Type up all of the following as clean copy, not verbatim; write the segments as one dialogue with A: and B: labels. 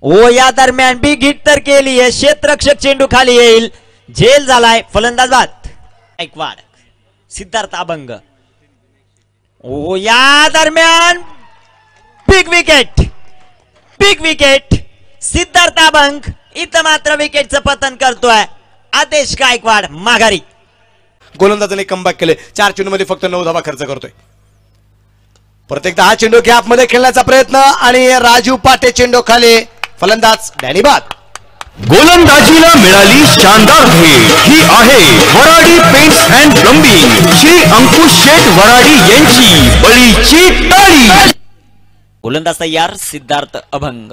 A: ओ या दरम्यान big hit तर केली आहे, क्षेत्ररक्षक चेंडू खाली येईल, झेल झालाय, फलंदाज बाद. गायकवाड, सिद्धार्थ अभंग. ओ या दरम्यान बिग विकेट सिद्धार्थ अभंग. इथं मात्र विकेटचं पतन करतोय आदेश गायकवाड माघारी.
B: गोलंदाजाने कमबॅक केले, 4 चेंडूमध्ये फक्त 9 धावा खर्च करतोय. प्रत्येक 10 चेंडू गॅप मध्ये खेळण्याचा प्रयत्न आणि राजू पाटे चेंडू खाली, फलंदाज डॅनी बाद.
C: गोलंदाजीला मिळाली शानदार भेट. ही आहे Varadi paints and plumbing, Shri Ankush Sheth Varadi यांची बळीची टाळी.
A: गोलंदाज तयार, सिद्धार्थ अभंग.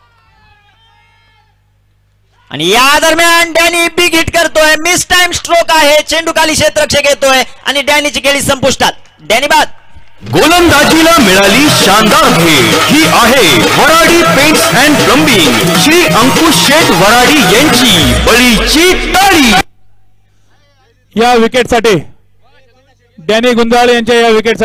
A: आणि या दरम्यान डॅनी बिग हिट करतोय, मिस टाइम स्ट्रोक आहे, चेंडू खाली क्षेत्ररक्षक येतोय आणि डॅनीची खेळी संपुष्टात, डॅनी बाद.
C: गोलंदाजीला मिळाली शानदार भेट. ही आहे Varadi paints and plumbing, Shri Ankush Sheth Varadi यांची बळीची टाळी.
D: या विकेटसाठी डॅनी गुंजाळ यांच्या या विकेटसाठी.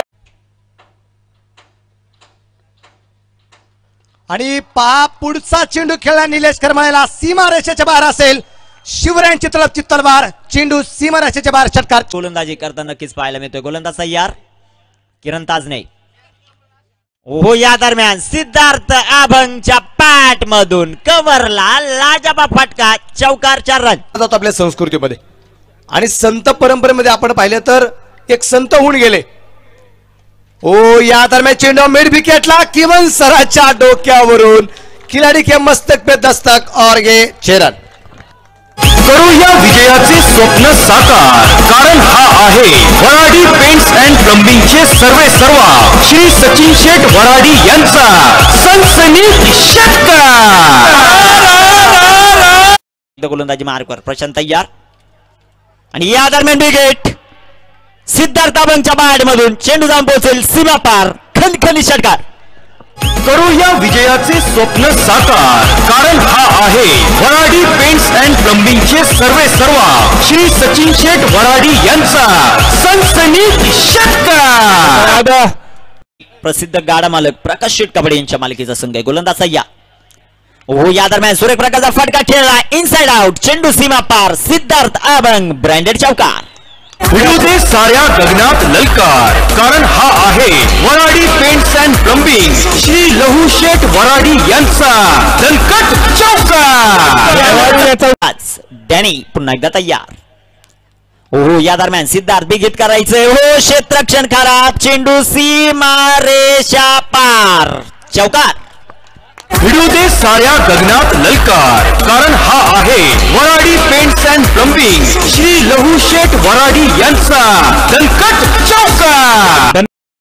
B: आणि पुढचा चेंडू खेळला निलेश करमाळेला सीमा रेषेच्या बाहेर असेल. शिवराय चित्रपची तलवार, चेंडू सीमा रेषेच्या बाहेर, षटकार.
A: गोलंदाजी करताना नक्कीच पाहायला मिळतोय. गोलंदाज तयार, किरण ताजने. ओ या दरम्यान सिद्धार्थ अभंगच्या पॅट मधून कव्हरला लाजवाब फटका, चौकार, 4 रन.
B: जातो आपल्या संस्कृतीमध्ये आणि संत परंपरेमध्ये आपण पाहिले तर एक संत होऊन गेले. ओ या दरम्यान चेंडू मिड विकेटला, किवन सराच्या डोक्यावरून, खिलाडी के मस्तक पे दस्तक और ये 6 रन.
C: करूया विजयाचे स्वप्न साकार, कारण हा आहे वराडी पेंट्स अँड प्लंबिंगचे सर्वेसर्वा श्री सचिन शेठ वराडी यांचा सनसनीत षटकार.
A: गोलंदाजी मार्कवर प्रशांत तयार. आणि या दरम्यान विकेट सिद्धार्थ अभंगच्या बॅट मधून, चेंडू जाऊन पोहोचेल सीमा पार, खणखणी षटकार.
C: करूया विजयाचे स्वप्न साकार, कारण हा आहे वराडी पेंट्स अँड प्लंबिंगचे सर्वेसर्वा श्री सचिन शेठ वराडी यांचा सनसनीत षटकार.
A: प्रसिद्ध गाडा मालक प्रकाश शेठ कबड्डी यांच्या मालकीचा संघ आहे. गोलंदाज सय्या. ओ या दरम्यान सुरेख प्रकारचा फटका खेळला, इनसाइड आउट, चेंडू सीमा पार, सिद्धार्थ अभंग, ब्रँडेड चौकार.
C: उडू दे साऱ्या गगनात ललकार, कारण हा आहे Varadi paints and plumbing Shri Lahu Sheth वराडी यांचा दणकट चौकार.
A: डॅनी पुन्हा एकदा तयार. ओ या दरम्यान सिद्धार्थ बिग हिट करायचंय, हो क्षेत्ररक्षण खराब, चेंडू सीमा रेषा पार, चौकार.
C: उडू दे साऱ्या गगनात ललकार, कारण हा आहे Varadi paints and plumbing Shri Lahu Sheth वराडी यांचा दणकट चौकार.